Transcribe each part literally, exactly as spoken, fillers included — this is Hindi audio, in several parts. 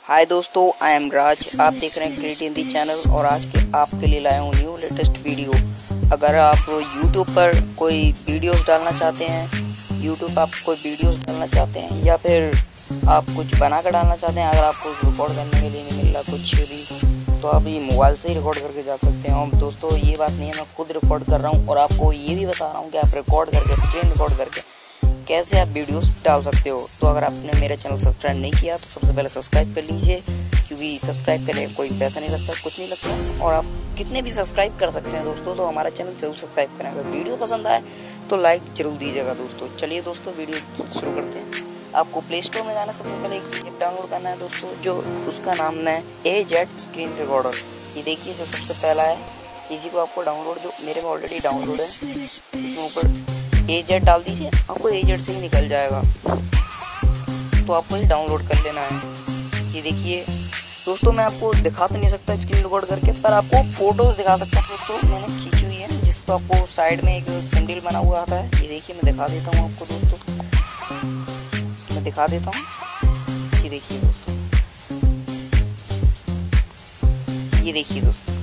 हाय दोस्तों, आई एम राज। आप देख रहे हैं क्रिएट हिंदी चैनल और आज के आपके लिए लाया हूँ न्यू लेटेस्ट वीडियो। अगर आप यूट्यूब पर कोई वीडियोस डालना चाहते हैं यूट्यूब आप कोई वीडियोस डालना चाहते हैं या फिर आप कुछ बना कर डालना चाहते हैं, अगर आपको रिकॉर्ड करने के लिए नहीं मिल रहा कुछ भी, तो आप ये मोबाइल से ही रिकॉर्ड करके जा सकते हैं। और दोस्तों ये बात नहीं है, मैं खुद रिकॉर्ड कर रहा हूँ और आपको ये भी बता रहा हूँ कि आप रिकॉर्ड करके स्क्रीन रिकॉर्ड करके कैसे आप वीडियोस डाल सकते हो। तो अगर आपने मेरा चैनल सब्सक्राइब नहीं किया तो सबसे पहले सब्सक्राइब कर लीजिए, क्योंकि सब्सक्राइब करने का कोई पैसा नहीं लगता, कुछ नहीं लगता और आप कितने भी सब्सक्राइब कर सकते हैं दोस्तों। तो हमारा चैनल जरूर सब्सक्राइब करें। अगर वीडियो पसंद आए तो लाइक जरूर दीजिएगा दोस्तों। चलिए दोस्तों वीडियो शुरू करते हैं। आपको प्ले स्टोर में जाना, सबसे पहले एक ऐप डाउनलोड करना है दोस्तों, जो उसका नाम है ए जेड स्क्रीन रिकॉर्डर। ये देखिए जो सबसे पहला है, इसी को आपको डाउनलोड, जो मेरे में ऑलरेडी डाउनलोड है, इसमें ऊपर ए जेड डाल दीजिए, आपको ए जेड से ही निकल जाएगा। तो आपको ये डाउनलोड कर लेना है। ये देखिए दोस्तों, मैं आपको दिखा तो नहीं सकता स्क्रीन रिकॉर्ड करके, पर आपको फोटोज दिखा सकता हूँ दोस्तों। मैंने खींची हुई है, जिस पर आपको साइड में एक सिंबल बना हुआ आता है। ये देखिए मैं दिखा देता हूँ आपको दोस्तों, मैं दिखा देता हूँ। ये देखिए दोस्तों, ये देखिए दोस्तों,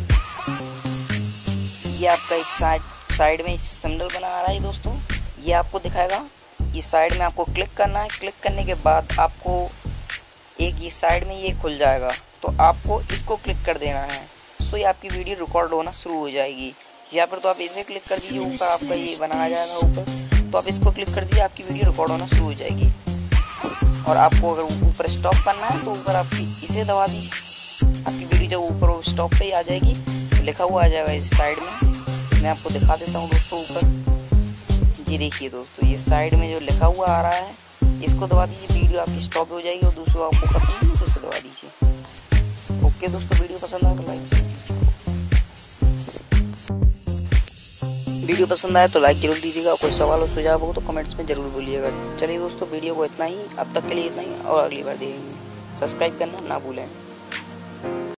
ये आपका एक साइड साइड में सिंबल बना आ रहा है दोस्तों। ये आपको दिखाएगा, ये साइड में आपको क्लिक करना है। क्लिक करने के बाद आपको एक ये साइड में ये खुल जाएगा, तो आपको इसको क्लिक कर देना है। सो ये आपकी वीडियो रिकॉर्ड होना शुरू हो जाएगी। या फिर तो आप इसे क्लिक कर दीजिए, ऊपर आपका ये बना आ जाएगा ऊपर, तो आप इसको क्लिक कर दीजिए, आपकी वीडियो रिकॉर्ड होना शुरू हो जाएगी। और आपको अगर ऊपर स्टॉप करना है तो ऊपर आपकी इसे दबा दीजिए, आपकी वीडियो जब ऊपर स्टॉप पे ही आ जाएगी, लिखा हुआ आ जाएगा इस साइड में। मैं आपको दिखा देता हूँ दोस्तों ऊपर। ये देखिए दोस्तों, ये साइड में जो लिखा हुआ आ रहा है, इसको दबा दीजिए, वीडियो आपकी स्टॉप हो जाएगी। और दूसरा आपको करना है तो इसे दबा दीजिए। ओके दोस्तों, वीडियो पसंद आए तो लाइक वीडियो पसंद आए तो लाइक जरूर दीजिएगा। कोई सवाल और सुझाव हो तो कमेंट्स में जरूर बोलिएगा। चलिए दोस्तों, वीडियो को इतना ही, अब तक के लिए इतना ही, और अगली बार देखेंगे। सब्सक्राइब करना ना भूलें।